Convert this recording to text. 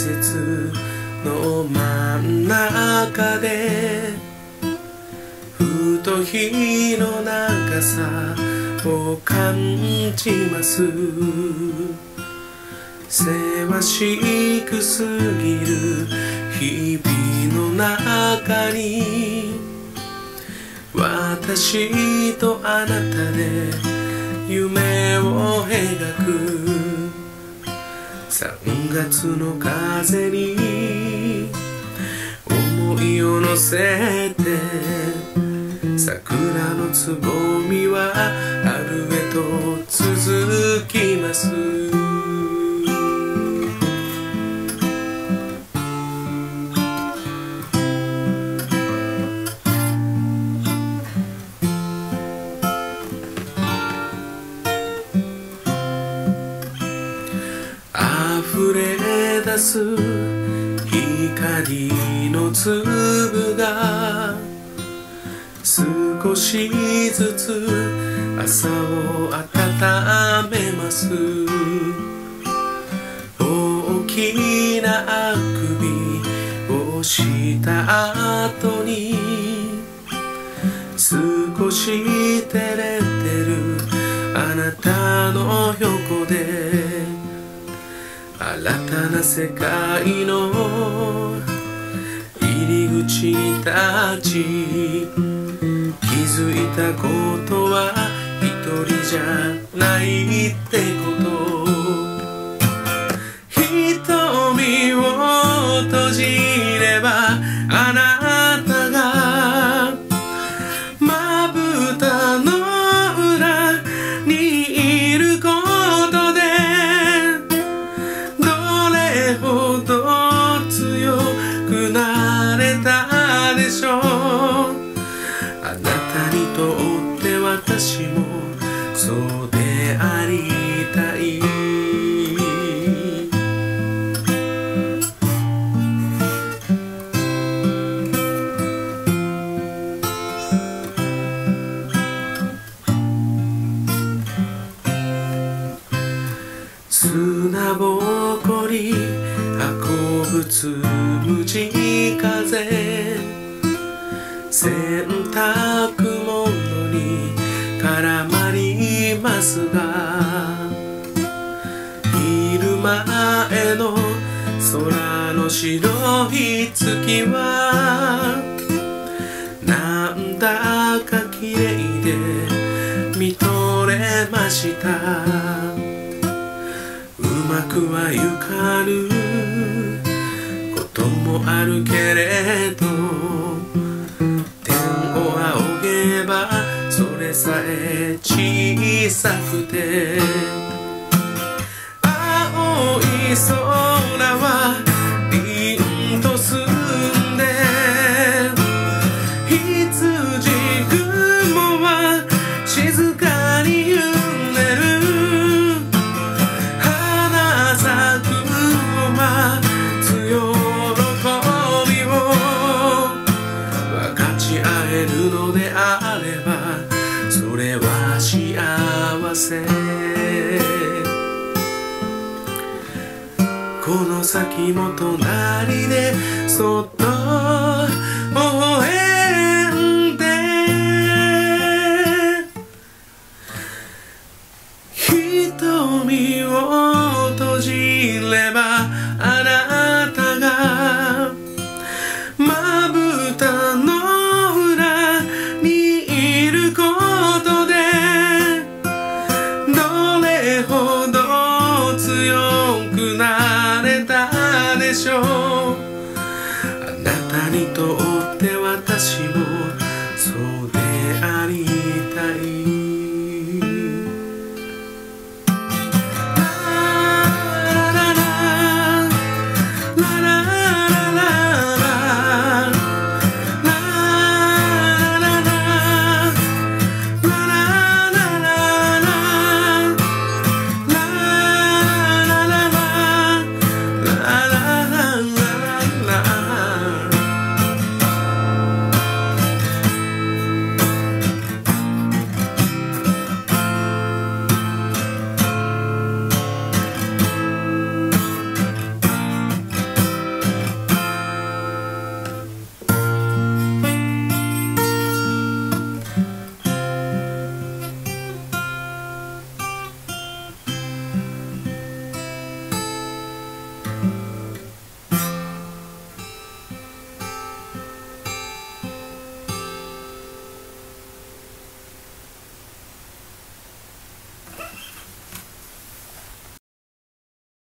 節の真ん中でふと日の長さを感じます。せわしく過ぎる日々の中に私とあなたで夢を描く。3月の風に思いを乗せて桜のつぼみは春へと続きます。溢れ出す光の粒が少しずつ朝を温めます。大きなあくびをした後に少し照れてるあなたの横で新たな世界の入り口に立ち気づいたことは一人じゃないってこと。瞳を閉じればあなたがまぶたの裏にいることでどれほど強くなれたでしょう。あなたにとって私もそうでありたい。砂ぼこり運ぶつむじ風洗濯物に絡まりますが昼前の空の白い月はなんだか綺麗で見とれました。うまくはいかぬこともあるけれど天を仰げばそれさえ小さくて青い空は凛と澄んで羊雲は静かに揺れる。花咲くを待つ喜びを分かち合えるのであればそれは幸せ。この先も隣でそっと微笑んで瞳を閉じればあなたがまぶたの裏にいることでどれほど強くなれたでしょう。あなたにとって私もそうであり